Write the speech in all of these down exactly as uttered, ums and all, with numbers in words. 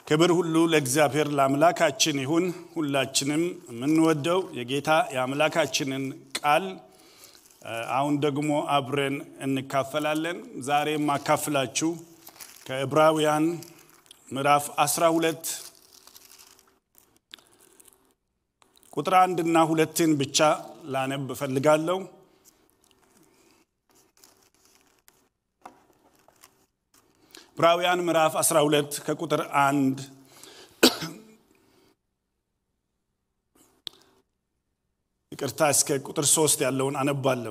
ክብር ሁሉ ለእግዚአብሔር ለአምላካችን ይሁን። ሁላችንም ምንወደው የጌታ የአምላካችንን ቃል አሁን ደግሞ አብረን እንካፈላለን። ዛሬ ማካፈላችሁ ከዕብራውያን ምዕራፍ አስራ ሁለት ቁጥር አንድ እና ሁለትን ብቻ ላነብ ፈልጋለሁ። ዕብራውያን ምዕራፍ አስራ ሁለት ከቁጥር አንድ ይቅርታ እስከ ቁጥር ሶስት ያለውን አነባለሁ።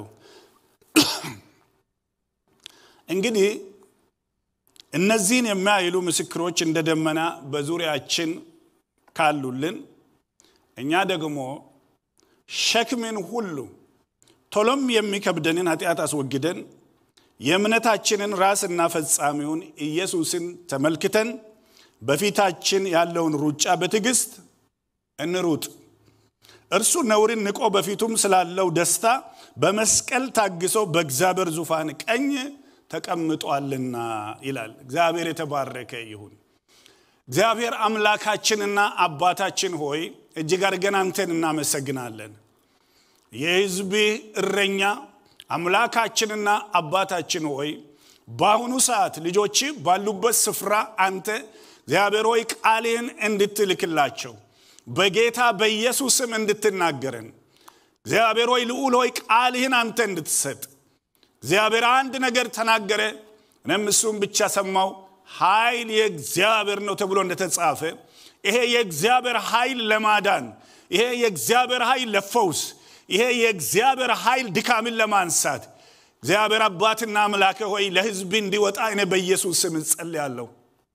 እንግዲህ እነዚህን የሚያይሉ ምስክሮች እንደ ደመና በዙሪያችን ካሉልን እኛ ደግሞ ሸክምን ሁሉ ቶሎም የሚከብደንን ኃጢአት አስወግደን የእምነታችንን ራስና ፈጻሚውን ኢየሱስን ተመልክተን በፊታችን ያለውን ሩጫ በትዕግስት እንሩጥ። እርሱ ነውርን ንቆ በፊቱም ስላለው ደስታ በመስቀል ታግሶ በእግዚአብሔር ዙፋን ቀኝ ተቀምጧልና ይላል። እግዚአብሔር የተባረከ ይሁን። እግዚአብሔር አምላካችንና አባታችን ሆይ እጅግ አድርገን አንተን እናመሰግናለን። የሕዝብ እረኛ አምላካችንና አባታችን ሆይ በአሁኑ ሰዓት ልጆች ባሉበት ስፍራ አንተ እግዚአብሔር ሆይ ቃልህን እንድትልክላቸው በጌታ በኢየሱስ ስም እንድትናገረን እግዚአብሔር ሆይ ልዑል ሆይ ቃልህን አንተ እንድትሰጥ እግዚአብሔር አንድ ነገር ተናገረ እኔም እሱም ብቻ ሰማው። ኃይል የእግዚአብሔር ነው ተብሎ እንደተጻፈ ይሄ የእግዚአብሔር ኃይል ለማዳን ይሄ የእግዚአብሔር ኃይል ለፈውስ ይሄ የእግዚአብሔር ኃይል ድካምን ለማንሳት እግዚአብሔር አባትና አምላክ ሆይ ለሕዝብ እንዲወጣ እኔ በኢየሱስ ስም ጸልያለሁ።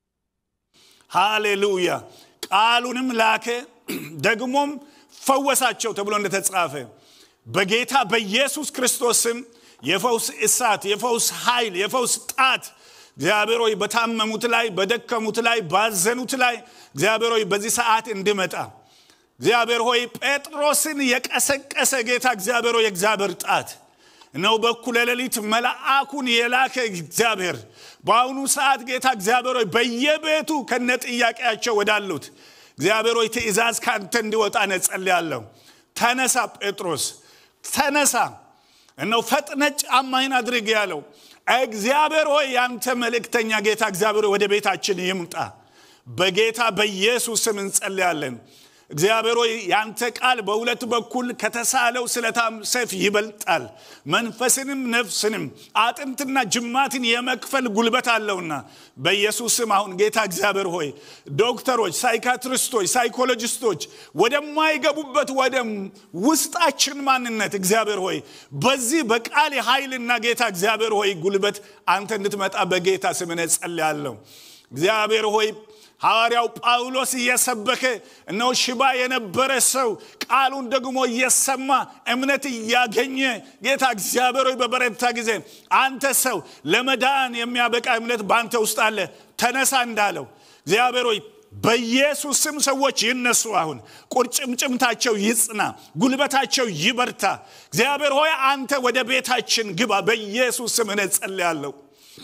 ሃሌሉያ። ቃሉንም ላከ ደግሞም ፈወሳቸው ተብሎ እንደተጻፈ በጌታ በኢየሱስ ክርስቶስ ስም የፈውስ እሳት የፈውስ ኃይል የፈውስ ጣት እግዚአብሔር ሆይ በታመሙት ላይ በደከሙት ላይ ባዘኑት ላይ እግዚአብሔር ሆይ በዚህ ሰዓት እንዲመጣ እግዚአብሔር ሆይ ጴጥሮስን የቀሰቀሰ ጌታ እግዚአብሔር ሆይ እግዚአብሔር ጣት ነው በኩለ ሌሊት መልአኩን የላከ እግዚአብሔር በአሁኑ ሰዓት ጌታ እግዚአብሔር ሆይ በየቤቱ ከነጥያቄያቸው ወዳሉት እግዚአብሔር ሆይ ትእዛዝ ካንተ እንዲወጣ ነጸልያለሁ። ተነሳ ጴጥሮስ ተነሳ እነሆ ፈጥነህ ጫማህን አድርግ ያለው እግዚአብሔር ሆይ ያንተ መልእክተኛ ጌታ እግዚአብሔር ወደ ቤታችን ይምጣ በጌታ በኢየሱስ ስም እንጸልያለን። እግዚአብሔር ሆይ ያንተ ቃል በሁለት በኩል ከተሳለው ስለታም ሰይፍ ይበልጣል መንፈስንም ነፍስንም አጥንትና ጅማትን የመክፈል ጉልበት አለውና በኢየሱስ ስም አሁን ጌታ እግዚአብሔር ሆይ ዶክተሮች ሳይካትሪስቶች ሳይኮሎጂስቶች ወደማይገቡበት ወደ ውስጣችን ማንነት እግዚአብሔር ሆይ በዚህ በቃል ኃይልና ጌታ እግዚአብሔር ሆይ ጉልበት አንተ እንድትመጣ በጌታ ስም እንጸልያለሁ። እግዚአብሔር ሆይ ሐዋርያው ጳውሎስ እየሰበከ እነሆ ሽባ የነበረ ሰው ቃሉን ደግሞ እየሰማ እምነት እያገኘ ጌታ እግዚአብሔር ሆይ በበረታ ጊዜ አንተ ሰው ለመዳን የሚያበቃ እምነት ባንተ ውስጥ አለ ተነሳ እንዳለው እግዚአብሔር ሆይ በኢየሱስ ስም ሰዎች ይነሱ። አሁን ቁርጭምጭምታቸው ይጽና ጉልበታቸው ይበርታ። እግዚአብሔር ሆይ አንተ ወደ ቤታችን ግባ በኢየሱስ ስም እንጸልያለሁ።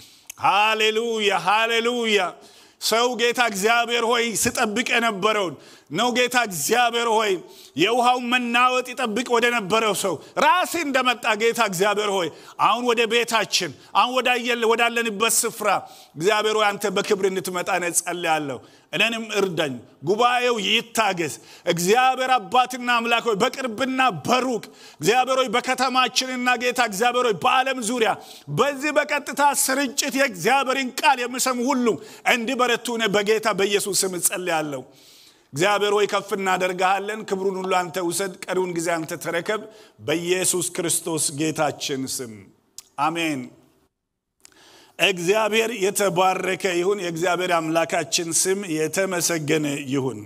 ሃሌሉያ ሃሌሉያ። ሰው ጌታ እግዚአብሔር ሆይ ሲጠብቅ የነበረውን ነው ጌታ እግዚአብሔር ሆይ የውሃው መናወጥ ይጠብቅ ወደ ነበረው ሰው ራስ እንደመጣ ጌታ እግዚአብሔር ሆይ አሁን ወደ ቤታችን አሁን ወዳየለ ወዳለንበት ስፍራ እግዚአብሔር ሆይ አንተ በክብር እንድትመጣ ነጸልያለሁ። እኔንም እርዳኝ ጉባኤው ይታገስ እግዚአብሔር አባትና አምላክ ሆይ በቅርብና በሩቅ እግዚአብሔር ሆይ በከተማችንና ጌታ እግዚአብሔር ሆይ በዓለም ዙሪያ በዚህ በቀጥታ ስርጭት የእግዚአብሔርን ቃል የሚሰሙ ሁሉ እንዲበረቱ እኔ በጌታ በኢየሱስ ስም ጸልያለሁ። እግዚአብሔር ሆይ ከፍ እናደርጋለን። ክብሩን ሁሉ አንተ ውሰድ ቀሪውን ጊዜ አንተ ተረከብ በኢየሱስ ክርስቶስ ጌታችን ስም አሜን። እግዚአብሔር የተባረከ ይሁን። የእግዚአብሔር አምላካችን ስም የተመሰገነ ይሁን።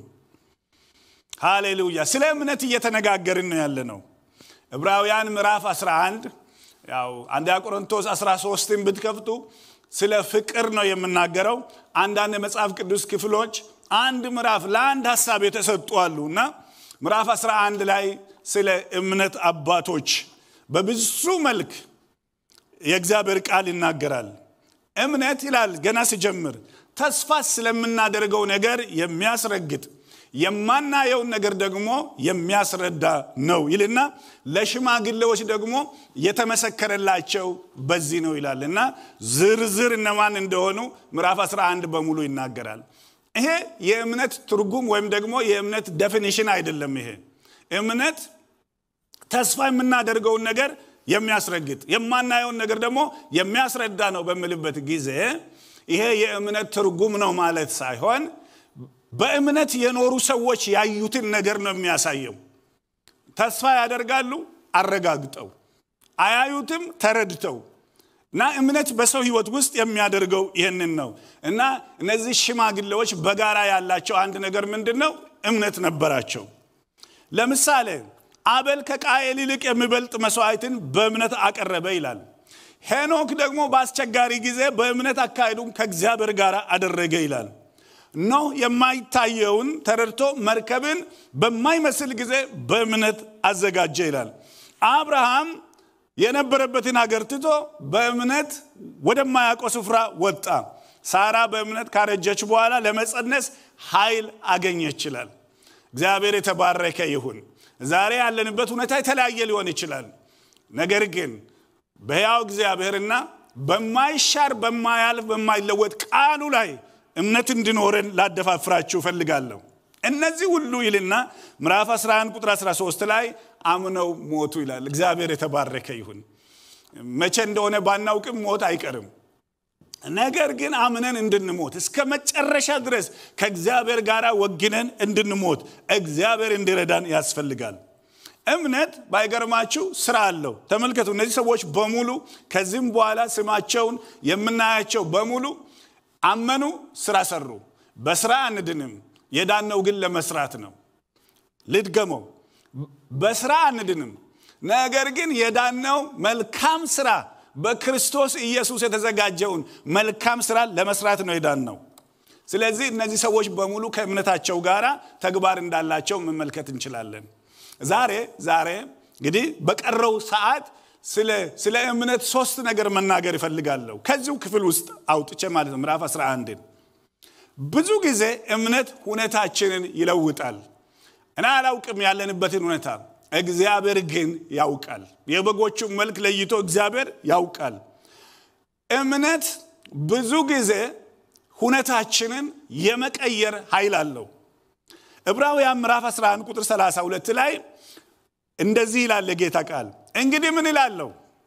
ሃሌሉያ። ስለ እምነት እየተነጋገርን ነው ያለነው። ዕብራውያን ምዕራፍ አስራ አንድ ያው አንደኛ ቆሮንቶስ አስራ ሶስትን ብትከፍቱ ስለ ፍቅር ነው የምናገረው። አንዳንድ መጽሐፍ ቅዱስ ክፍሎች አንድ ምዕራፍ ለአንድ ሐሳብ የተሰጡ አሉና ምዕራፍ አስራ አንድ ላይ ስለ እምነት አባቶች በብዙ መልክ የእግዚአብሔር ቃል ይናገራል። እምነት ይላል ገና ሲጀምር ተስፋ ስለምናደርገው ነገር የሚያስረግጥ የማናየው ነገር ደግሞ የሚያስረዳ ነው ይልና ለሽማግሌዎች ደግሞ የተመሰከረላቸው በዚህ ነው ይላልና ዝርዝር እነማን እንደሆኑ ምዕራፍ አስራ አንድ በሙሉ ይናገራል። ይሄ የእምነት ትርጉም ወይም ደግሞ የእምነት ዴፊኒሽን አይደለም። ይሄ እምነት ተስፋ የምናደርገው ነገር የሚያስረግጥ የማናየው ነገር ደግሞ የሚያስረዳ ነው በሚልበት ጊዜ ይሄ የእምነት ትርጉም ነው ማለት ሳይሆን በእምነት የኖሩ ሰዎች ያዩትን ነገር ነው የሚያሳየው። ተስፋ ያደርጋሉ አረጋግጠው፣ አያዩትም ተረድተው። እና እምነት በሰው ህይወት ውስጥ የሚያደርገው ይሄንን ነው። እና እነዚህ ሽማግሌዎች በጋራ ያላቸው አንድ ነገር ምንድነው? እምነት ነበራቸው። ለምሳሌ አቤል ከቃየል ይልቅ የሚበልጥ መስዋዕትን በእምነት አቀረበ ይላል። ሄኖክ ደግሞ በአስቸጋሪ ጊዜ በእምነት አካሄዱን ከእግዚአብሔር ጋር አደረገ ይላል። ኖህ የማይታየውን ተረድቶ መርከብን በማይመስል ጊዜ በእምነት አዘጋጀ ይላል። አብርሃም የነበረበትን ሀገር ትቶ በእምነት ወደማያውቀው ስፍራ ወጣ። ሳራ በእምነት ካረጀች በኋላ ለመጸነስ ኃይል አገኘች ይላል። እግዚአብሔር የተባረከ ይሁን። ዛሬ ያለንበት ሁኔታ የተለያየ ሊሆን ይችላል። ነገር ግን በሕያው እግዚአብሔርና በማይሻር በማያልፍ በማይለወጥ ቃሉ ላይ እምነት እንድኖረን ላደፋፍራችሁ ፈልጋለሁ። እነዚህ ሁሉ ይልና ምዕራፍ አስራ አንድ ቁጥር አስራ ሶስት ላይ አምነው ሞቱ ይላል። እግዚአብሔር የተባረከ ይሁን። መቼ እንደሆነ ባናውቅም ሞት አይቀርም። ነገር ግን አምነን እንድንሞት እስከ መጨረሻ ድረስ ከእግዚአብሔር ጋር ወግነን እንድንሞት እግዚአብሔር እንዲረዳን ያስፈልጋል። እምነት ባይገርማችሁ ስራ አለው። ተመልከቱ፣ እነዚህ ሰዎች በሙሉ ከዚህም በኋላ ስማቸውን የምናያቸው በሙሉ አመኑ፣ ስራ ሰሩ። በስራ አንድንም፣ የዳነው ግን ለመስራት ነው። ልድገመው፣ በስራ አንድንም፣ ነገር ግን የዳነው መልካም ስራ በክርስቶስ ኢየሱስ የተዘጋጀውን መልካም ስራ ለመስራት ነው የዳነው። ስለዚህ እነዚህ ሰዎች በሙሉ ከእምነታቸው ጋር ተግባር እንዳላቸው መመልከት እንችላለን። ዛሬ ዛሬ እንግዲህ በቀረው ሰዓት ስለ ስለ እምነት ሶስት ነገር መናገር ይፈልጋለሁ ከዚሁ ክፍል ውስጥ አውጥቼ ማለት ነው። ምዕራፍ አስራ አንድ ብዙ ጊዜ እምነት ሁኔታችንን ይለውጣል። እና አላውቅም ያለንበትን ሁኔታ፣ እግዚአብሔር ግን ያውቃል። የበጎቹ መልክ ለይቶ እግዚአብሔር ያውቃል። እምነት ብዙ ጊዜ ሁኔታችንን የመቀየር ኃይል አለው። ዕብራውያን ምዕራፍ አስራ አንድ ቁጥር ሰላሳ ሁለት ላይ እንደዚህ ይላል የጌታ ቃል። እንግዲህ ምን ይላል?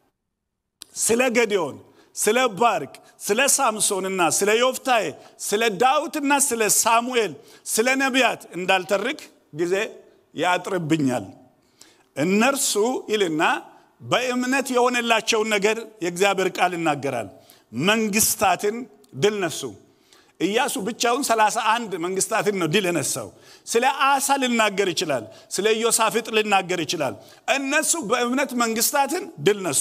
ስለ ገዲዮን፣ ስለ ባርቅ፣ ስለ ሳምሶንና ስለ ዮፍታሔ፣ ስለ ዳዊትና ስለ ሳሙኤል፣ ስለ ነቢያት እንዳልተርክ ጊዜ ያጥርብኛል። እነርሱ ይልና በእምነት የሆነላቸውን ነገር የእግዚአብሔር ቃል ይናገራል። መንግስታትን ድል ነሱ። ኢያሱ ብቻውን ሰላሳ አንድ መንግስታትን ነው ድል የነሳው። ስለ አሳ ልናገር ይችላል፣ ስለ ዮሳፍጥ ልናገር ይችላል። እነሱ በእምነት መንግስታትን ድል ነሱ።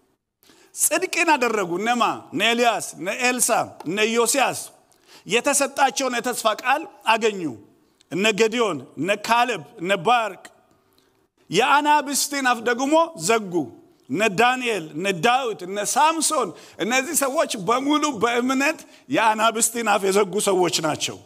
ጽድቅን አደረጉ። እነማ? እነ ኤልያስ፣ እነ ኤልሳ፣ እነ ዮሲያስ የተሰጣቸውን የተስፋ ቃል አገኙ። እነ ገዲዮን፣ እነ ካሌብ፣ እነ ባርቅ የአናብስትን አፍ ደግሞ ዘጉ። እነ ዳንኤል፣ እነ ዳዊት፣ እነ ሳምሶን እነዚህ ሰዎች በሙሉ በእምነት የአናብስትን አፍ የዘጉ ሰዎች ናቸው።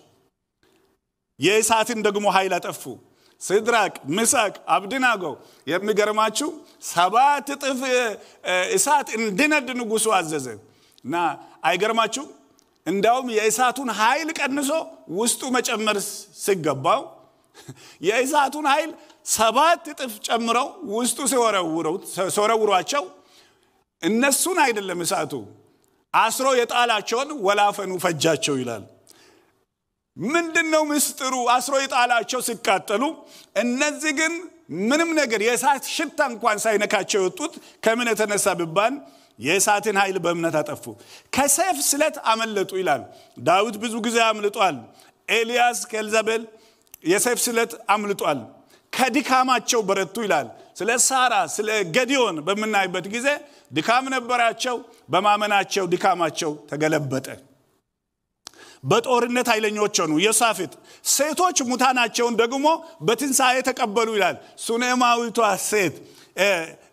የእሳትን ደግሞ ኃይል አጠፉ። ሲድራቅ፣ ሚሳቅ፣ አብደናጎ የሚገርማችሁ ሰባት እጥፍ እሳት እንዲነድ ንጉሱ አዘዘ። እና አይገርማችሁ እንዳውም የእሳቱን ኃይል ቀንሶ ውስጡ መጨመር ሲገባው የእሳቱን ኃይል ሰባት እጥፍ ጨምረው ውስጡ ሲወረውረው ሲወረውሯቸው እነሱን አይደለም እሳቱ አስሮ የጣላቸውን ወላፈኑ ፈጃቸው ይላል። ምንድነው ምስጢሩ? አስሮ የጣላቸው ሲቃጠሉ እነዚህ ግን ምንም ነገር የእሳት ሽታ እንኳን ሳይነካቸው የወጡት ከምን የተነሳ ቢባል የእሳትን ኃይል በእምነት አጠፉ። ከሰይፍ ስለት አመለጡ ይላል። ዳዊት ብዙ ጊዜ አምልጧል። ኤልያስ ከኤልዛቤል የሰይፍ ስለት አምልጧል። ከድካማቸው በረቱ ይላል። ስለ ሳራ ስለ ገዲዮን በመናይበት ጊዜ ድካም ነበራቸው፣ በማመናቸው ድካማቸው ተገለበጠ። በጦርነት ኃይለኞች ሆኑ። ዮሳፍጥ ሴቶች ሙታናቸውን ደግሞ በትንሳኤ ተቀበሉ ይላል። ሱነማዊቷ ሴት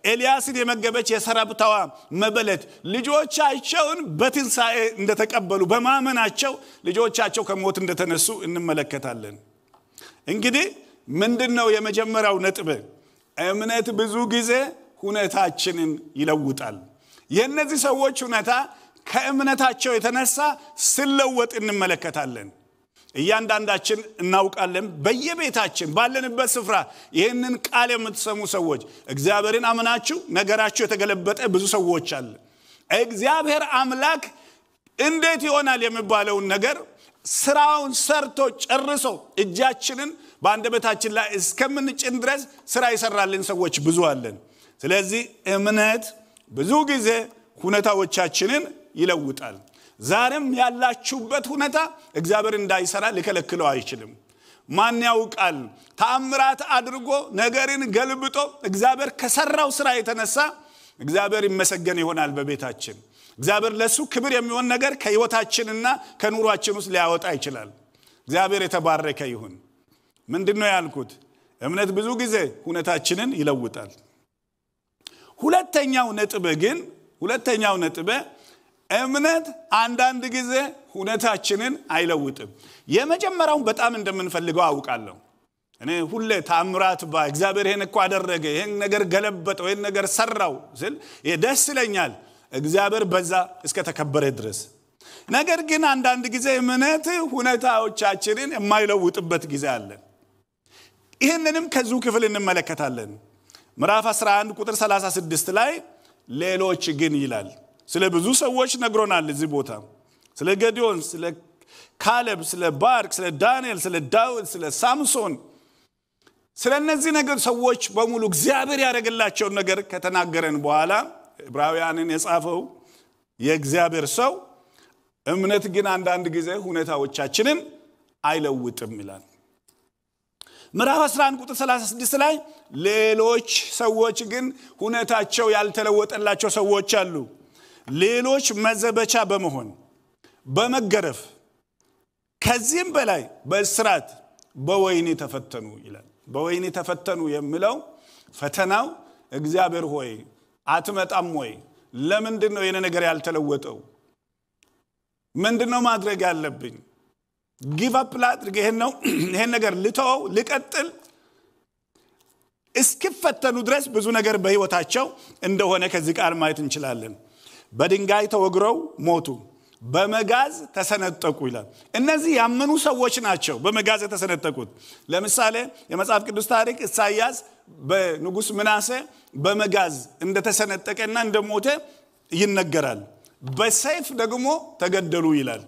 ኤልያስን የመገበች የሰራፕታዋ መበለት ልጆቻቸውን በትንሳኤ እንደተቀበሉ በማመናቸው ልጆቻቸው ከሞት እንደተነሱ እንመለከታለን። እንግዲህ ምንድነው የመጀመሪያው ነጥብ? እምነት ብዙ ጊዜ ሁኔታችንን ይለውጣል። የእነዚህ ሰዎች ሁኔታ ከእምነታቸው የተነሳ ሲለወጥ እንመለከታለን። እያንዳንዳችን እናውቃለን። በየቤታችን ባለንበት ስፍራ ይህንን ቃል የምትሰሙ ሰዎች እግዚአብሔርን አምናችሁ ነገራችሁ የተገለበጠ ብዙ ሰዎች አለ። እግዚአብሔር አምላክ እንዴት ይሆናል የሚባለውን ነገር ስራውን ሰርቶ ጨርሶ እጃችንን በአንደበታችን ላይ እስከምንጭን ድረስ ስራ ይሰራልን ሰዎች ብዙ አለን። ስለዚህ እምነት ብዙ ጊዜ ሁኔታዎቻችንን ይለውጣል። ዛሬም ያላችሁበት ሁኔታ እግዚአብሔር እንዳይሰራ ሊከለክለው አይችልም። ማን ያውቃል? ተአምራት አድርጎ ነገርን ገልብጦ እግዚአብሔር ከሰራው ስራ የተነሳ እግዚአብሔር ይመሰገን ይሆናል በቤታችን። እግዚአብሔር ለሱ ክብር የሚሆን ነገር ከህይወታችንና ከኑሯችን ውስጥ ሊያወጣ ይችላል። እግዚአብሔር የተባረከ ይሁን። ምንድነው ያልኩት? እምነት ብዙ ጊዜ ሁኔታችንን ይለውጣል። ሁለተኛው ነጥብ ግን ሁለተኛው ነጥብ እምነት አንዳንድ ጊዜ ሁኔታችንን አይለውጥም። የመጀመሪያው በጣም እንደምንፈልገው አውቃለሁ። እኔ ሁሌ ተአምራት ባ እግዚአብሔር ይሄን እኮ አደረገ፣ ይሄን ነገር ገለበጠው፣ ይሄን ነገር ሰራው ስል ደስ ይለኛል እግዚአብሔር በዛ እስከ ተከበረ ድረስ። ነገር ግን አንዳንድ ጊዜ እምነት ሁኔታዎቻችንን የማይለውጥበት ጊዜ አለ። ይሄንንም ከዚሁ ክፍል እንመለከታለን። ምዕራፍ አስራ አንድ ቁጥር ሰላሳ ስድስት ላይ ሌሎች ግን ይላል። ስለ ብዙ ሰዎች ነግሮናል እዚህ ቦታ። ስለ ገዲዮን፣ ስለ ካሌብ፣ ስለ ባርቅ፣ ስለ ዳንኤል፣ ስለ ዳዊት፣ ስለ ሳምሶን፣ ስለ እነዚህ ነገር ሰዎች በሙሉ እግዚአብሔር ያደረገላቸው ነገር ከተናገረን በኋላ ዕብራውያንን የጻፈው የእግዚአብሔር ሰው እምነት ግን አንዳንድ ጊዜ ሁኔታዎቻችንን አይለውጥም ይላል። ምዕራፍ አስራ አንድ ቁጥር ሰላሳ ስድስት ላይ ሌሎች ሰዎች ግን ሁኔታቸው ያልተለወጠላቸው ሰዎች አሉ። ሌሎች መዘበቻ በመሆን በመገረፍ ከዚህም በላይ በእስራት በወህኒ ተፈተኑ ይላል። በወህኒ ተፈተኑ የሚለው ፈተናው እግዚአብሔር ሆይ አትመጣም ወይ? ለምንድነው የኔ ነገር ያልተለወጠው? ምንድነው ማድረግ ያለብኝ? ጊቭ አፕ ላድርግ? ይሄን ነው ይሄን ነገር ልተው ልቀጥል? እስኪፈተኑ ድረስ ብዙ ነገር በህይወታቸው እንደሆነ ከዚህ ቃል ማየት እንችላለን። በድንጋይ ተወግረው ሞቱ፣ በመጋዝ ተሰነጠቁ ይላል። እነዚህ ያመኑ ሰዎች ናቸው በመጋዝ ተሰነጠቁት። ለምሳሌ የመጽሐፍ ቅዱስ ታሪክ ኢሳይያስ በንጉስ ምናሴ በመጋዝ እንደተሰነጠቀና እንደሞተ ይነገራል። በሰይፍ ደግሞ ተገደሉ ይላል።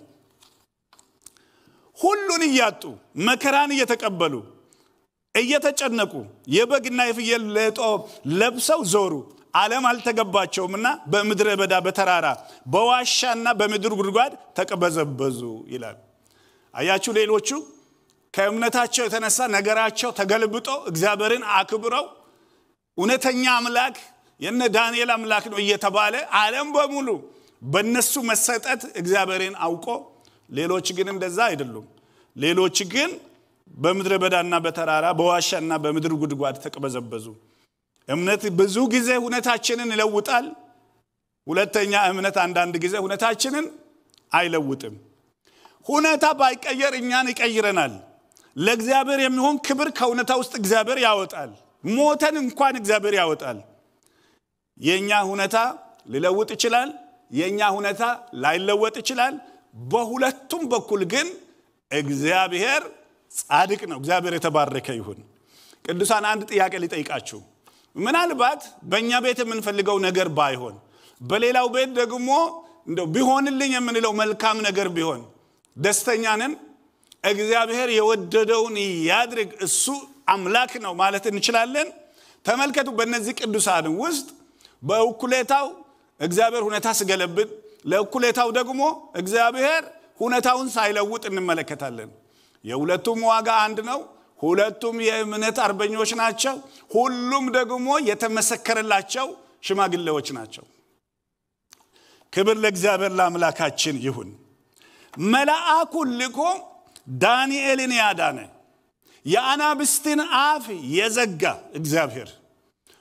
ሁሉን እያጡ መከራን እየተቀበሉ እየተጨነቁ የበግና የፍየል ሌጦ ለብሰው ዞሩ። ዓለም አልተገባቸውምና በምድረ በዳ በተራራ በዋሻና በምድር ጉድጓድ ተቀበዘበዙ ይላል። አያችሁ፣ ሌሎቹ ከእምነታቸው የተነሳ ነገራቸው ተገልብጦ እግዚአብሔርን አክብረው እውነተኛ አምላክ የነ ዳንኤል አምላክ ነው እየተባለ ዓለም በሙሉ በእነሱ መሰጠት እግዚአብሔርን አውቆ፣ ሌሎች ግን እንደዛ አይደሉም። ሌሎች ግን በምድረ በዳና በተራራ በዋሻና በምድር ጉድጓድ ተቀበዘበዙ። እምነት ብዙ ጊዜ ሁኔታችንን ይለውጣል። ሁለተኛ እምነት አንዳንድ ጊዜ ሁኔታችንን አይለውጥም። ሁኔታ ባይቀየር እኛን ይቀይረናል። ለእግዚአብሔር የሚሆን ክብር ከሁኔታ ውስጥ እግዚአብሔር ያወጣል። ሞተን እንኳን እግዚአብሔር ያወጣል። የኛ ሁኔታ ሊለውጥ ይችላል፣ የኛ ሁኔታ ላይለወጥ ይችላል። በሁለቱም በኩል ግን እግዚአብሔር ጻድቅ ነው። እግዚአብሔር የተባረከ ይሁን። ቅዱሳን አንድ ጥያቄ ሊጠይቃችሁ። ምናልባት በእኛ ቤት የምንፈልገው ነገር ባይሆን በሌላው ቤት ደግሞ እንደው ቢሆንልኝ የምንለው መልካም ነገር ቢሆን ደስተኛ ነን? እግዚአብሔር የወደደውን ያድርግ እሱ አምላክ ነው ማለት እንችላለን? ተመልከቱ፣ በእነዚህ ቅዱሳን ውስጥ በእኩሌታው እግዚአብሔር ሁኔታ ሲገለብጥ፣ ለእኩሌታው ደግሞ እግዚአብሔር ሁኔታውን ሳይለውጥ እንመለከታለን። የሁለቱም ዋጋ አንድ ነው። ሁለቱም የእምነት አርበኞች ናቸው። ሁሉም ደግሞ የተመሰከረላቸው ሽማግሌዎች ናቸው። ክብር ለእግዚአብሔር ለአምላካችን ይሁን። መልአኩ ልኮ ዳንኤልን ያዳነ የአናብስትን አፍ የዘጋ እግዚአብሔር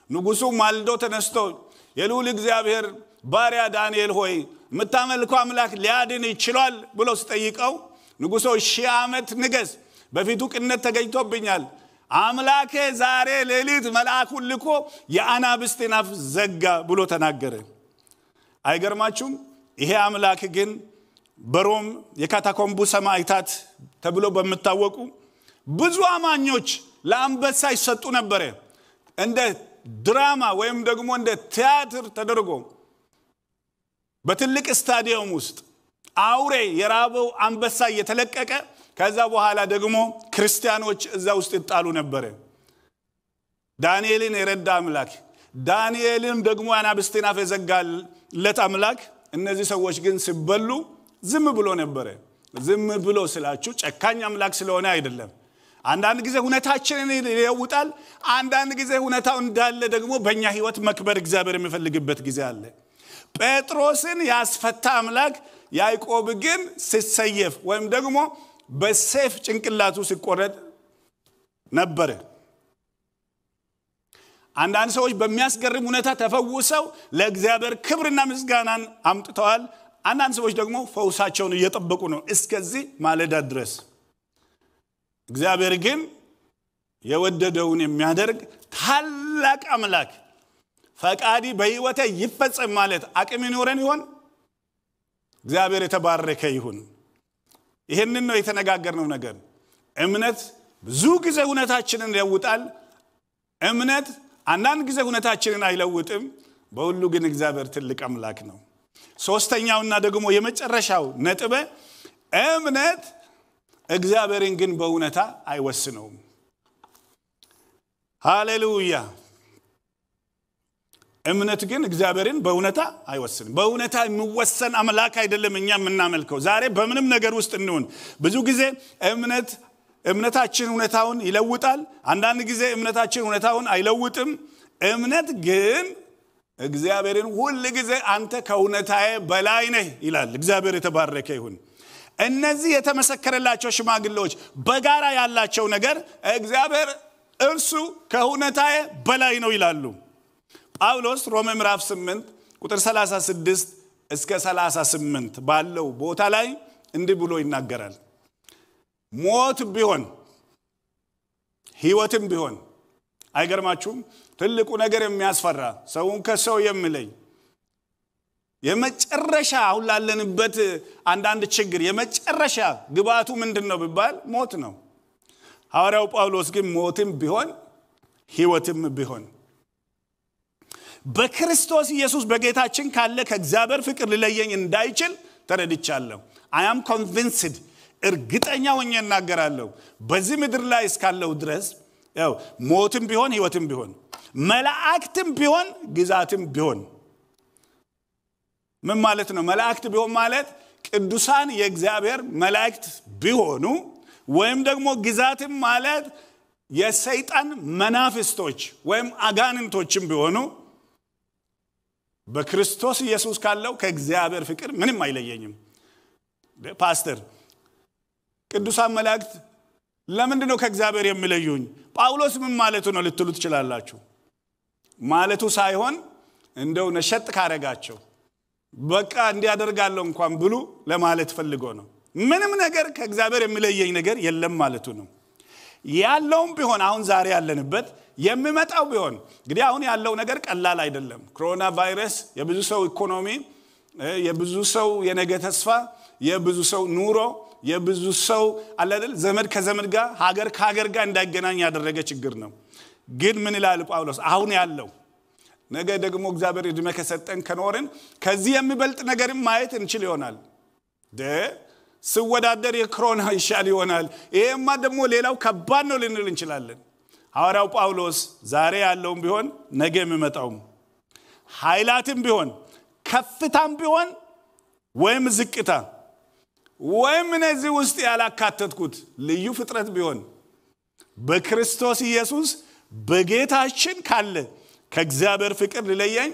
ንጉሱ ማልዶ ተነስቶ የልዑል እግዚአብሔር ባሪያ ዳንኤል ሆይ የምታመልከው አምላክ ሊያድን ይችላል ብሎ ሲጠይቀው ንጉሱ ሺህ ዓመት ንገስ በፊቱ ቅነት ተገኝቶብኛል አምላኬ ዛሬ ሌሊት መልአኩን ልኮ የአናብስትን አፍ ዘጋ ብሎ ተናገረ አይገርማችሁም ይሄ አምላክ ግን በሮም የካታኮምቡ ሰማዕታት ተብሎ በመታወቁ ብዙ አማኞች ለአንበሳ ይሰጡ ነበር እንደ ድራማ ወይም ደግሞ እንደ ቲያትር ተደርጎ በትልቅ ስታዲየም ውስጥ አውሬ የራበው አንበሳ እየተለቀቀ ከዛ በኋላ ደግሞ ክርስቲያኖች እዛ ውስጥ ይጣሉ ነበር ዳንኤልን የረዳ አምላክ ዳንኤልን ደግሞ አናብስትን አፍ የዘጋለት አምላክ እነዚህ ሰዎች ግን ሲበሉ ዝም ብሎ ነበር ዝም ብሎ ስላችሁ ጨካኝ አምላክ ስለሆነ አይደለም አንዳንድ ጊዜ ሁኔታችንን ይለውጣል አንዳንድ ጊዜ ሁኔታው እንዳለ ደግሞ በእኛ ህይወት መክበር እግዚአብሔር የሚፈልግበት ጊዜ አለ ጴጥሮስን ያስፈታ አምላክ ያዕቆብ ግን ሲሰየፍ ወይም ደግሞ በሰይፍ ጭንቅላቱ ሲቆረጥ ነበር አንዳንድ ሰዎች በሚያስገርም ሁኔታ ተፈውሰው ለእግዚአብሔር ክብርና ምስጋናን አምጥተዋል አንዳንድ ሰዎች ደግሞ ፈውሳቸውን እየጠበቁ ነው እስከዚህ ማለዳ ድረስ እግዚአብሔር ግን የወደደውን የሚያደርግ ታላቅ አምላክ ፈቃዲ በህይወቴ ይፈጸም ማለት አቅም ይኖረን ይሆን እግዚአብሔር የተባረከ ይሁን ይሄንን ነው የተነጋገርነው ነገር እምነት ብዙ ጊዜ ሁኔታችንን ይለውጣል እምነት አንዳንድ ጊዜ ሁኔታችንን አይለውጥም በሁሉ ግን እግዚአብሔር ትልቅ አምላክ ነው ሶስተኛውና ደግሞ የመጨረሻው ነጥብ እምነት እግዚአብሔርን ግን በእውነታ አይወስነውም ሃሌሉያ እምነት ግን እግዚአብሔርን በእውነታ አይወስንም በእውነታ የሚወሰን አምላክ አይደለም እኛ የምናመልከው ዛሬ በምንም ነገር ውስጥ እንሆን ብዙ ጊዜ እምነት እምነታችን ሁኔታውን ይለውጣል አንዳንድ ጊዜ እምነታችን ሁኔታውን አይለውጥም እምነት ግን እግዚአብሔርን ሁሉ ጊዜ አንተ ከሁኔታዬ በላይ ነህ ይላል እግዚአብሔር የተባረከ ይሁን እነዚህ የተመሰከረላቸው ሽማግሌዎች በጋራ ያላቸው ነገር እግዚአብሔር እርሱ ከሁኔታዬ በላይ ነው ይላሉ ጳውሎስ ሮሜ ምዕራፍ ስምንት ቁጥር ሰላሳ ስድስት እስከ ሰላሳ ስምንት ባለው ቦታ ላይ እንዲህ ብሎ ይናገራል ሞት ቢሆን ህይወትም ቢሆን አይገርማችሁም ትልቁ ነገር የሚያስፈራ ሰውን ከሰው የሚለይ የመጨረሻ አሁን ላለንበት አንዳንድ ችግር የመጨረሻ ግባቱ ምንድነው ቢባል ሞት ነው ሐዋርያው ጳውሎስ ግን ሞትም ቢሆን ህይወትም ቢሆን በክርስቶስ ኢየሱስ በጌታችን ካለ ከእግዚአብሔር ፍቅር ሊለየኝ እንዳይችል ተረድቻለሁ I am convinced እርግጠኛ ሆኜ እናገራለሁ በዚህ ምድር ላይ እስካለው ድረስ ያው ሞትም ቢሆን ህይወትም ቢሆን መላእክትም ቢሆን ግዛትም ቢሆን ምን ማለት ነው መላእክት ቢሆን ማለት ቅዱሳን የእግዚአብሔር መላእክት ቢሆኑ ወይም ደግሞ ግዛትም ማለት የሰይጣን መናፍስቶች ወይም አጋንንቶችም ቢሆኑ በክርስቶስ ኢየሱስ ካለው ከእግዚአብሔር ፍቅር ምንም አይለየኝም ፓስተር ቅዱሳን መላእክት ለምንድን ነው ከእግዚአብሔር የሚለዩኝ ጳውሎስ ምን ማለቱ ነው ልትሉ ትችላላችሁ ማለቱ ሳይሆን እንደው ነሸጥ ካረጋቸው በቃ እንዲያደርጋለው እንኳን ብሉ ለማለት ፈልጎ ነው ምንም ነገር ከእግዚአብሔር የሚለየኝ ነገር የለም ማለቱ ነው ያለውም ቢሆን አሁን ዛሬ ያለንበት የሚመጣው ቢሆን እንግዲህ አሁን ያለው ነገር ቀላል አይደለም ኮሮና ቫይረስ የብዙ ሰው ኢኮኖሚ የብዙ ሰው የነገ ተስፋ የብዙ ሰው ኑሮ የብዙ ሰው አለደል ዘመድ ከዘመድ ጋር ሀገር ከሀገር ጋር እንዳይገናኝ ያደረገ ችግር ነው ግን ምን ይላል ጳውሎስ አሁን ያለው ነገ ደግሞ እግዚአብሔር እድሜ ከሰጠን ከኖርን ከዚህ የሚበልጥ ነገርም ማየት እንችል ይሆናል ደ ስወዳደር የኮሮና ይሻል ይሆናል ይሄማ ደግሞ ሌላው ከባድ ነው ልንል እንችላለን ሐዋርያው ጳውሎስ ዛሬ ያለውም ቢሆን ነገ የሚመጣው ኃይላትም ቢሆን ከፍታም ቢሆን ወይም ዝቅታ ወይም እነዚህ ውስጥ ያላካተትኩት ልዩ ፍጥረት ቢሆን በክርስቶስ ኢየሱስ በጌታችን ካለ ከእግዚአብሔር ፍቅር ሊለየኝ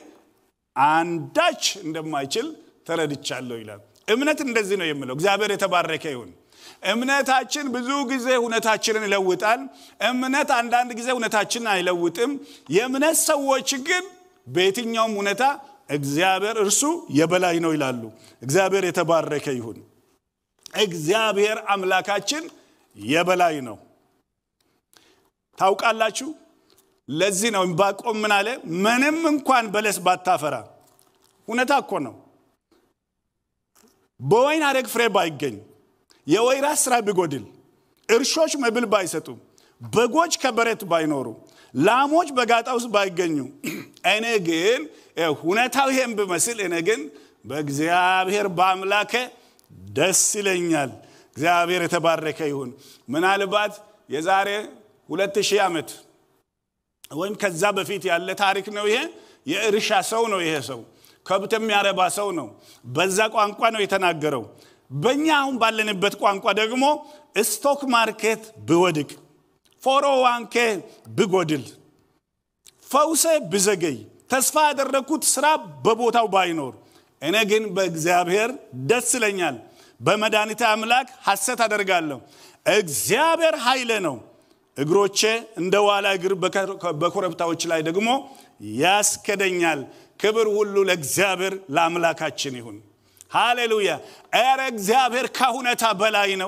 አንዳች እንደማይችል ተረድቻለሁ ይላል እምነት እንደዚህ ነው የሚለው እግዚአብሔር የተባረከ ይሁን እምነታችን ብዙ ጊዜ ሁኔታችንን ይለውጣል እምነት አንዳንድ ጊዜ ሁኔታችንን አይለውጥም የእምነት ሰዎች ግን በየትኛውም ሁኔታ እግዚአብሔር እርሱ የበላይ ነው ይላሉ እግዚአብሔር የተባረከ ይሁን እግዚአብሔር አምላካችን የበላይ ነው ታውቃላችሁ ለዚህ ነው ዕንባቆም ምን አለ ምንም እንኳን በለስ ባታፈራ ሁኔታ እኮ ነው በወይን አረግ ፍሬ ባይገኝ የወይራ ስራ ቢጎድል እርሾች መብል ባይሰጡ በጎች ከበረት ባይኖሩ ላሞች በጋጣ ውስጥ ባይገኙ እኔ ግን ሁኔታው ይሄን በመስል እኔ ግን በእግዚአብሔር በአምላኬ ደስ ይለኛል እግዚአብሔር የተባረከ ይሁን ምናልባት የዛሬ ሁለት ሺህ ዓመት ወይም ከዛ በፊት ያለ ታሪክ ነው ይሄ የእርሻ ሰው ነው ይሄ ሰው ከብት የሚያረባ ሰው ነው በዛ ቋንቋ ነው የተናገረው በእኛ አሁን ባለንበት ቋንቋ ደግሞ ስቶክ ማርኬት ቢወድቅ ፎር ኦ ዋን ኬ ቢጎድል ፈውሴ ቢዘገይ ተስፋ ያደረኩት ስራ በቦታው ባይኖር እኔ ግን በእግዚአብሔር ደስ ይለኛል በመድኃኒቴ አምላክ ሐሴት አደርጋለሁ እግዚአብሔር ኃይሌ ነው እግሮቼ እንደ ዋላ እግር በኮረብታዎች ላይ ደግሞ ያስከደኛል ክብር ሁሉ ለእግዚአብሔር ለአምላካችን ይሁን ሃሌሉያ አረ እግዚአብሔር ከሁኔታ በላይ ነው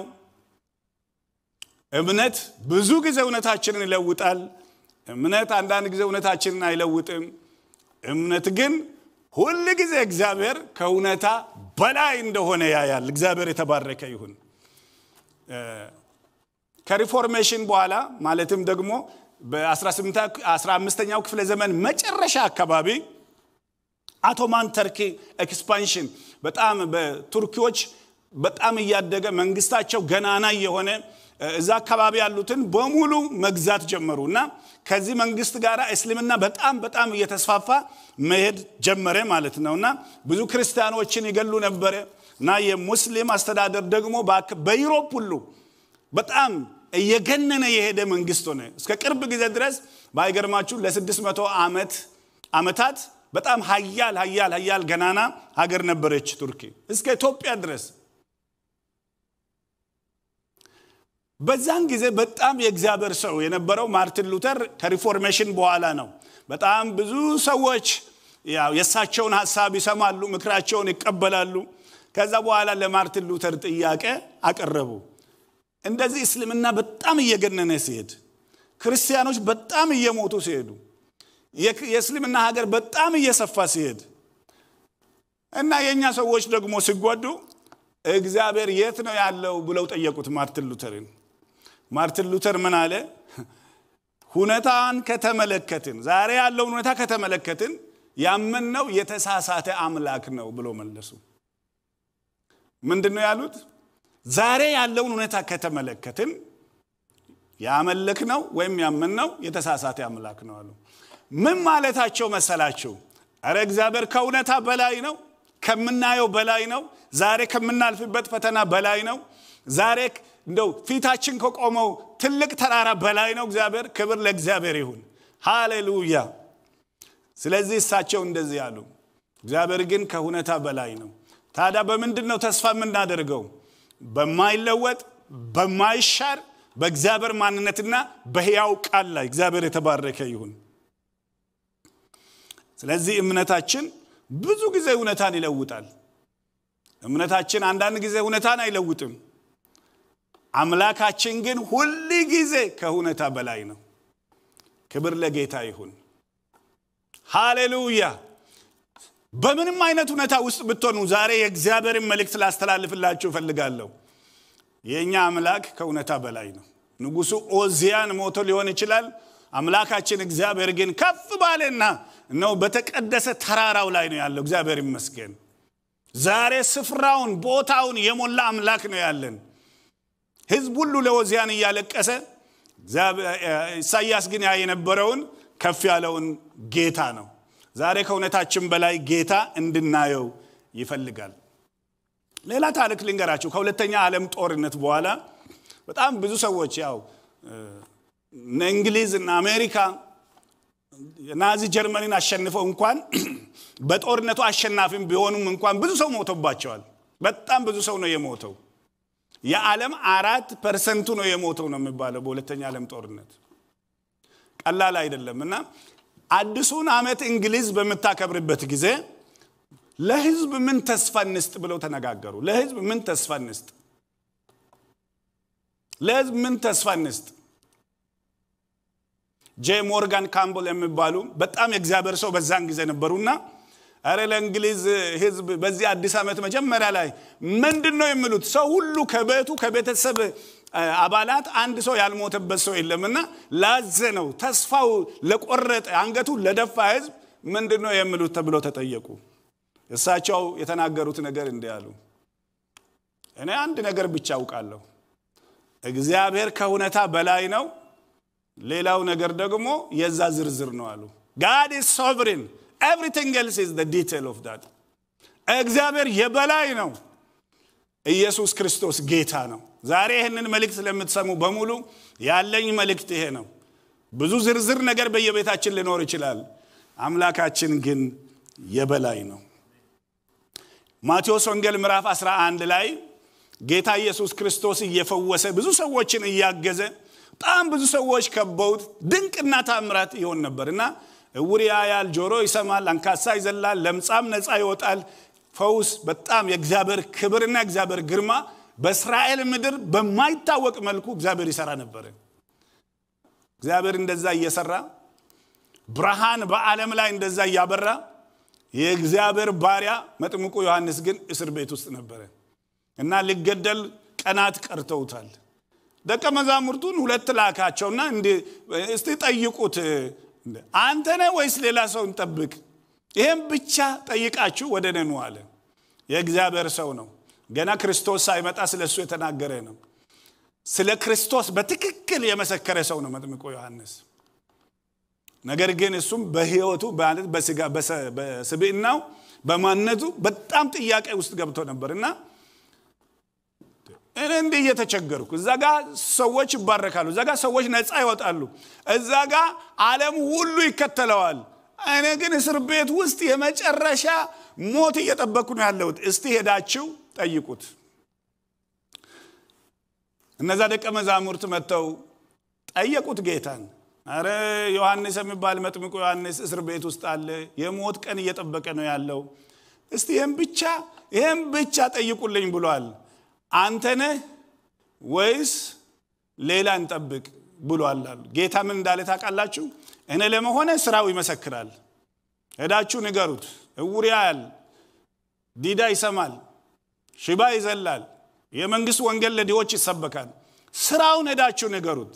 እምነት ብዙ ጊዜ ሁኔታችንን ይለውጣል እምነት አንዳንድ ጊዜ ሁኔታችንን አይለውጥም እምነት ግን ሁሉ ጊዜ እግዚአብሔር ከሁኔታ በላይ እንደሆነ ያያል እግዚአብሔር የተባረከ ይሁን ከሪፎርሜሽን በኋላ ማለትም ደግሞ በ15ኛው ክፍለ ዘመን መጨረሻ አካባቢ አቶማን ተርኪ ኤክስፓንሽን በጣም በቱርኪዎች በጣም ያደገ መንግስታቸው ገናና የሆነ እዛ አካባቢ ያሉትን በሙሉ መግዛት ጀመሩና ከዚህ መንግስት ጋር እስልምና በጣም በጣም እየተስፋፋ መሄድ ጀመረ ማለት ነውና ብዙ ክርስቲያኖችን ይገሉ ነበር እና የሙስሊም አስተዳደር ደግሞ በዩሮፕ ሁሉ በጣም እየገነነ የሄደ መንግስት ሆነ እስከ ቅርብ ጊዜ ድረስ ባይገርማችሁ ለ600 ዓመት ዓመታት በጣም ኃያል ኃያል ኃያል ገናና ሀገር ነበረች ቱርኪ እስከ ኢትዮጵያ ድረስ በዛን ጊዜ በጣም የእግዚአብሔር ሰው የነበረው ማርቲን ሉተር ከሪፎርሜሽን በኋላ ነው በጣም ብዙ ሰዎች ያው የሳቸውን ሐሳብ ይሰማሉ ምክራቸውን ይቀበላሉ ከዛ በኋላ ለማርቲን ሉተር ጥያቄ አቀረቡ እንደዚህ እስልምና በጣም እየገነነ ሲሄድ ክርስቲያኖች በጣም እየሞቱ ሲሄዱ የእስልምና ሀገር በጣም እየሰፋ ሲሄድ እና የኛ ሰዎች ደግሞ ሲጓዱ እግዚአብሔር የት ነው ያለው ብለው ጠየቁት ማርቲን ሉተርን ማርቲን ሉተር ምን አለ ሁኔታን ከተመለከትን ዛሬ ያለው ሁኔታ ከተመለከትን ያመነው የተሳሳተ አምላክ ነው ብሎ መለሱ ምንድነው ያሉት ዛሬ ያለው ሁኔታ ከተመለከትን ያመለክነው ወይም ያመነው የተሳሳተ አምላክ ነው አሉ ምን ማለታቸው መሰላችሁ አረ እግዚአብሔር ከሁኔታ በላይ ነው ከምናየው በላይ ነው ዛሬ ከምናልፍበት ፈተና በላይ ነው ዛሬ እንደው ፊታችን ከቆመው ትልቅ ተራራ በላይ ነው እግዚአብሔር ክብር ለእግዚአብሔር ይሁን ሃሌሉያ ስለዚህ እሳቸው እንደዚህ ያሉ እግዚአብሔር ግን ከሁኔታ በላይ ነው ታዲያ በምንድነው ተስፋ የምናደርገው በማይለወጥ በማይሻር በእግዚአብሔር ማንነትና በሕያው ቃል ላይ እግዚአብሔር የተባረከ ይሁን ስለዚህ እምነታችን ብዙ ጊዜ ሁኔታን ይለውጣል እምነታችን አንዳንድ ጊዜ ሁኔታን አይለውጥም አምላካችን ግን ሁሉ ጊዜ ከሁኔታ በላይ ነው ክብር ለጌታ ይሁን ሃሌሉያ በምንም አይነት ሁኔታ ውስጥ ብትሆኑ ዛሬ የእግዚአብሔርን መልእክት ላስተላልፍላችሁ ፈልጋለሁ የኛ አምላክ ከሁኔታ በላይ ነው ንጉሱ ኦዚያን ሞቶ ሊሆን ይችላል አምላካችን እግዚአብሔር ግን ከፍ ባለና ነው በተቀደሰ ተራራው ላይ ነው ያለው እግዚአብሔር ይመስገን ዛሬ ስፍራውን ቦታውን የሞላ አምላክ ነው ያለን ህዝብ ሁሉ ለኦዚያን ያለቀሰ ኢሳይያስ ግን ያየ የነበረውን ከፍ ያለውን ጌታ ነው ዛሬ ከሁኔታችን በላይ ጌታ እንድናየው ይፈልጋል ሌላ ታሪክ ልንገራችሁ ከሁለተኛ ዓለም ጦርነት በኋላ በጣም ብዙ ሰዎች ያው እንግሊዝ እና አሜሪካ ናዚ ጀርመኒን አሸንፈው እንኳን በጦርነቱ አሸናፊም ቢሆኑም እንኳን ብዙ ሰው ሞተባቸዋል በጣም ብዙ ሰው ነው የሞተው የዓለም አራት ፐርሰንቱ ነው የሞተው ነው የሚባለው በሁለተኛ ዓለም ጦርነት ቀላል አይደለምና አዲሱን ዓመት እንግሊዝ በመታከብርበት ጊዜ ለህዝብ ምን ተስፋ እንስጥ ብለው ተነጋገሩ ለህዝብ ምን ተስፋ እንስጥ ለህዝብ ምን ተስፋ እንስጥ ጄ ሞርጋን ካምበል የሚባሉ በጣም የእግዚአብሔር ሰው በዛን ጊዜ ነበሩና አረ ለእንግሊዝ ህዝብ በዚህ አዲስ ዓመት መጀመሪያ ላይ ምንድነው የሚሉት ሰው ሁሉ ከቤቱ ከቤተሰብ አባላት አንድ ሰው ያልሞተበት ሰው የለምና ላዘነው ተስፋው ለቆረጠ አንገቱ ለደፋ ህዝብ ምንድነው የሚሉት ተብሎ ተጠየቁ እሳቸው የተናገሩት ነገር እንዲያሉ እኔ አንድ ነገር ብቻ አውቃለሁ እግዚአብሔር ከሁኔታ በላይ ነው ሌላው ነገር ደግሞ የዛ ዝርዝር ነው አሉ God is sovereign everything else is the detail of that እግዚአብሔር የበላይ ነው ኢየሱስ ክርስቶስ ጌታ ነው ዛሬ ይሄንን መልእክት ስለምትሰሙ በሙሉ ያለኝ መልእክት ይሄ ነው ብዙ ዝርዝር ነገር በየቤታችን ሊኖር ይችላል አምላካችን ግን የበላይ ነው ማቴዎስ ወንጌል ምዕራፍ አስራ አንድ ላይ ጌታ ኢየሱስ ክርስቶስ እየፈወሰ ብዙ ሰዎችን እያገዘ በጣም ብዙ ሰዎች ከበውት ድንቅና ተአምራት ይሆን ነበርና እውር ያያል ጆሮ ይሰማል አንካሳ ይዘላል ለምጻም ነፃ ይወጣል ፈውስ በጣም የእግዚአብሔር ክብርና እግዚአብሔር ግርማ በእስራኤል ምድር በማይታወቅ መልኩ እግዚአብሔር ይሰራ ነበር እግዚአብሔር እንደዛ እየሰራ ብርሃን በዓለም ላይ እንደዛ ያበራ የእግዚአብሔር ባሪያ መጥምቁ ዮሐንስ ግን እስር ቤት ውስጥ ነበር እና ሊገደል ቀናት ቀርተውታል ደቀ መዛሙርቱን ሁለት ላካቸውና እንዴ እስቲ ጠይቁት አንተ ነህ ወይስ ሌላ ሰው እንጠብቅ ይሄን ብቻ ጠይቃችሁ ወደ ነኑ አለ የእግዚአብሔር ሰው ነው ገና ክርስቶስ ሳይመጣ ስለሱ የተናገረ ነው ስለ ክርስቶስ በትክክል የመሰከረ ሰው ነው መጥምቁ ዮሐንስ ነገር ግን እሱም በህይወቱ ማለት በስጋ በስብዕናው በማንነቱ በጣም ጥያቄ ውስጥ ገብቶ ነበርና እኔ እንዴ እየተቸገርኩ እዛጋ ሰዎች ይባረካሉ እዛጋ ሰዎች ነፃ ይወጣሉ እዛጋ ዓለም ሁሉ ይከተለዋል እኔ ግን እስር ቤት ውስጥ የመጨረሻ ሞት እየጠበቅኩ ነው ያለሁት እስቲ ሄዳችሁ ጠይቁት እነዛ ደቀ መዛሙርት መተው ጠየቁት ጌታን አረ ዮሐንስ የሚባል መጥምቁ ዮሐንስ እስር ቤት ውስጥ አለ የሞት ቀን እየጠበቀ ነው ያለው እስቲ ይሄን ብቻ ይሄን ብቻ ጠይቁልኝ ብሏል አንተ ነህ ወይስ ሌላ እንጠብቅ ብሏል አሉ ጌታ ምን እንዳለ ታውቃላችሁ እኔ ለመሆነ ስራው ይመሰክራል ሄዳችሁ ንገሩት እውር ያያል ዲዳ ይሰማል ሽባ ይዘላል የመንግስት ወንጌል ለድሆች ይሰበካል ስራውን ሄዳችሁ ንገሩት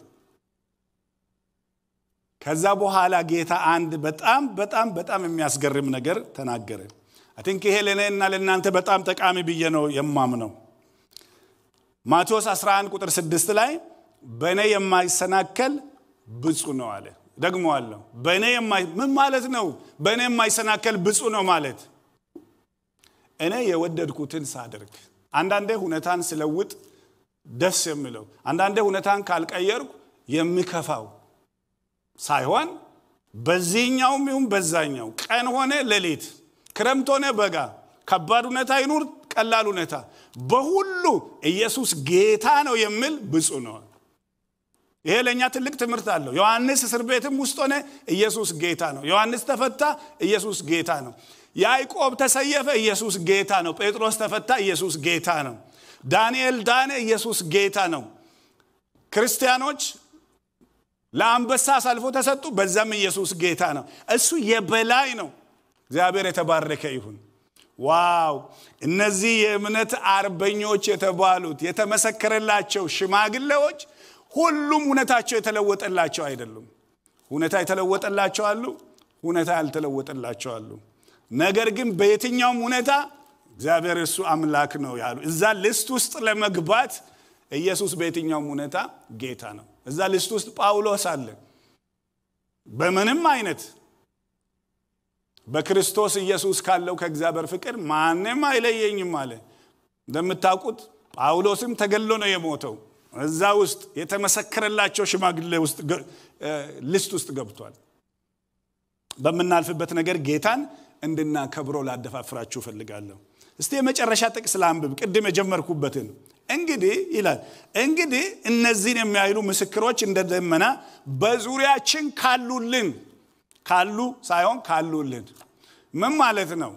ከዛ በኋላ ጌታ አንድ በጣም በጣም በጣም የሚያስገርም ነገር ተናገረ I think ይሄ ለኔና ለእናንተ በጣም ጠቃሚ ብዬ ነው የማምነው ማቴዎስ አስራ አንድ ቁጥር ስድስት ላይ በእኔ የማይሰናከል ብፁዕ ነው አለ ደግሞ አለው በእኔ የማይ ምን ማለት ነው በእኔ የማይሰናከል ብፁዕ ነው ማለት እኔ የወደድኩትን ሳደርግ አንዳንዴ ሁኔታን ስለውጥ ደስ የሚለው አንዳንዴ ሁኔታን ካልቀየርኩ የሚከፋው ሳይሆን በዚህኛውም ይሁን በዛኛው ቀን ሆነ ሌሊት ክረምት ሆነ በጋ ከባድ ሁኔታ ይኑር ቀላል ሁኔታ በሁሉ ኢየሱስ ጌታ ነው የሚል ብፁዕ ነው ይሄ ለኛ ትልቅ ትምህርት አለው ዮሐንስ እስር ቤትም ውስጥ ሆነ ኢየሱስ ጌታ ነው ዮሐንስ ተፈታ ኢየሱስ ጌታ ነው ያዕቆብ ተሰየፈ ኢየሱስ ጌታ ነው ጴጥሮስ ተፈታ ኢየሱስ ጌታ ነው ዳንኤል ዳነ ኢየሱስ ጌታ ነው ክርስቲያኖች ለአንበሳ አሳልፎ ተሰጡ በዛም ኢየሱስ ጌታ ነው እሱ የበላይ ነው እግዚአብሔር የተባረከ ይሁን ዋው እነዚህ የእምነት አርበኞች የተባሉት የተመሰከረላቸው ሽማግሌዎች ሁሉም ሁኔታቸው የተለወጠላቸው አይደሉም ሁኔታ የተለወጠላቸው አሉ ሁኔታ ያልተለወጠላቸው አሉ ነገር ግን በየትኛውም ሁኔታ እግዚአብሔር እሱ አምላክ ነው ያሉ እዛ ሊስት ውስጥ ለመግባት ኢየሱስ በየትኛውም ሁኔታ ጌታ ነው እዛ ሊስት ውስጥ ጳውሎስ አለ በምንም አይነት በክርስቶስ ኢየሱስ ካለው ከእግዚአብሔር ፍቅር ማንንም አይለየኝም አለ እንደምታውቁት ጳውሎስም ተገሎ ነው የሞተው እዛ ውስጥ የተመሰከረላቸው ሽማግሌ ውስጥ ሊስት ውስጥ ገብቷል በመናልፍበት ነገር ጌታን እንድናከብረው ላደፋፍራችሁ ፈልጋለሁ እስቲ የመጨረሻ ጥቅስ ላንብብ ቅድም የጀመርኩበትን እንግዲህ ይላል እንግዲህ እነዚህን የሚያይሉ ምስክሮች እንደ ደመና በዙሪያችን ካሉልን ካሉ ሳይሆን ካሉልን ምን ማለት ነው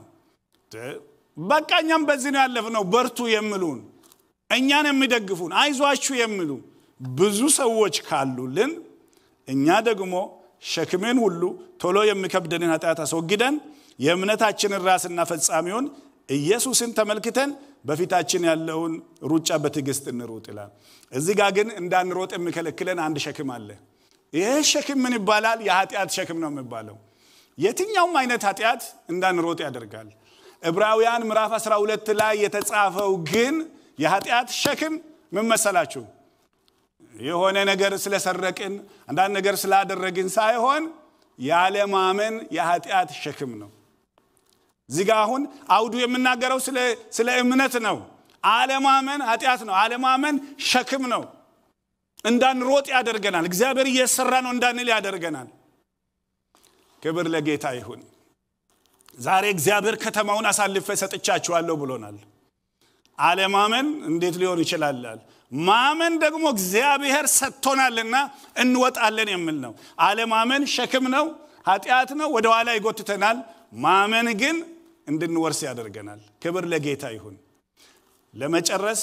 በቃኛም በዚህ ነው ያለፈው በርቱ የሚሉን እኛን የሚደግፉን አይዟችሁ የሚሉ ብዙ ሰዎች ካሉልን እኛ ደግሞ ሸክሜን ሁሉ ቶሎ የሚከብደንን ኃጢአት አስወግደን የእምነታችንን ራስና ፈጻሚውን ኢየሱስን ተመልክተን በፊታችን ያለውን ሩጫ በትዕግስት እንሩጥ ይላል እዚህ ጋር ግን እንዳንሮጥ የሚከለክለን አንድ ሸክም አለ ይሄ ሸክም ምን ይባላል የኃጢአት ሸክም ነው የሚባለው የትኛውም አይነት ኃጢአት እንዳንሮጥ ያደርጋል ዕብራውያን ምዕራፍ አስራ ሁለት ላይ የተጻፈው ግን የኃጢአት ሸክም ምን መሰላችሁ የሆነ ነገር ስለሰረቅን አንዳንድ ነገር ስላደረግን ሳይሆን ያለ ማመን የኃጢአት ሸክም ነው እዚህ ጋር አሁን አውዱ የምናገረው ስለ ስለ እምነት ነው አለማመን ኃጢአት ነው አለማመን ሸክም ነው እንዳንሮጥ ያደርገናል እግዚአብሔር እየሰራ ነው እንዳንል ያደርገናል ክብር ለጌታ ይሁን ዛሬ እግዚአብሔር ከተማውን አሳልፈ ሰጥቻችኋለሁ ብሎናል አለማመን እንዴት ሊሆን ይችላል ማመን ደግሞ እግዚአብሔር ሰጥቶናልና እንወጣለን የሚል ነው አለማመን ሸክም ነው ኃጢአት ነው ወደ ኋላ ይጎትተናል ማመን ግን እንድንወርስ ያደርገናል ክብር ለጌታ ይሁን ለመጨረስ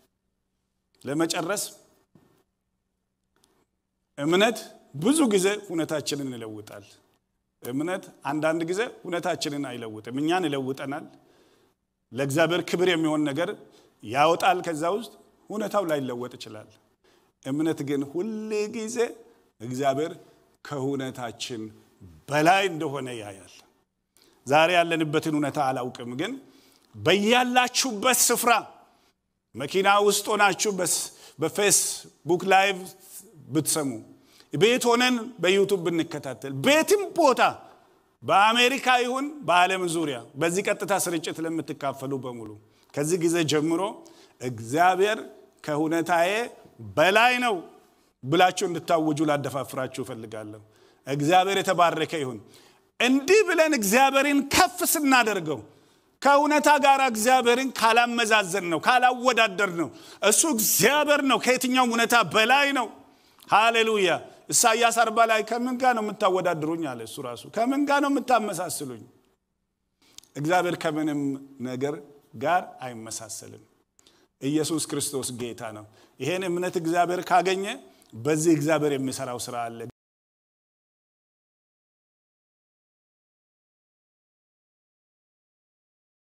ለመጨረስ እምነት ብዙ ጊዜ ሁኔታችንን ይለውጣል እምነት አንዳንድ ጊዜ ሁኔታችንን አይለውጥም እኛን ይለውጠናል ለእግዚአብሔር ክብር የሚሆን ነገር ያወጣል ከዛ ውስጥ ሁኔታው ላይ ይለወጥ ይችላል እምነት ግን ሁሉ ጊዜ እግዚአብሔር ከሁኔታችን በላይ እንደሆነ ያያል ዛሬ ያለንበትን ሁኔታ አላውቅም ግን በያላችሁበት ስፍራ መኪና ውስጥ ሆናችሁ በፌስቡክ ላይቭ ብትሰሙ ቤት ሆነን በዩቲዩብ ብንከታተል ቤትም ቦታ በአሜሪካ ይሁን በዓለም ዙሪያ በዚህ ቀጥታ ስርጭት ለምትካፈሉ በሙሉ ከዚህ ጊዜ ጀምሮ እግዚአብሔር ከሁኔታዬ በላይ ነው ብላችሁ እንድታውጁ ላደፋፍራችሁ ፈልጋለሁ እግዚአብሔር የተባረከ ይሁን እንዲህ ብለን እግዚአብሔርን ከፍ ስናደርገው ከሁኔታ ጋር እግዚአብሔርን ካላመዛዘን ነው ካላወዳደር ነው እሱ እግዚአብሔር ነው ከየትኛው ሁኔታ በላይ ነው ሃሌሉያ ኢሳይያስ አርባ ላይ ከምን ጋር ነው የምታወዳድሩኝ አለ እሱ ራሱ ከምን ጋር ነው የምታመሳስሉኝ እግዚአብሔር ከምንም ነገር ጋር አይመሳሰልም ኢየሱስ ክርስቶስ ጌታ ነው ይሄን እምነት እግዚአብሔር ካገኘ በዚህ እግዚአብሔር የሚሰራው ስራ አለ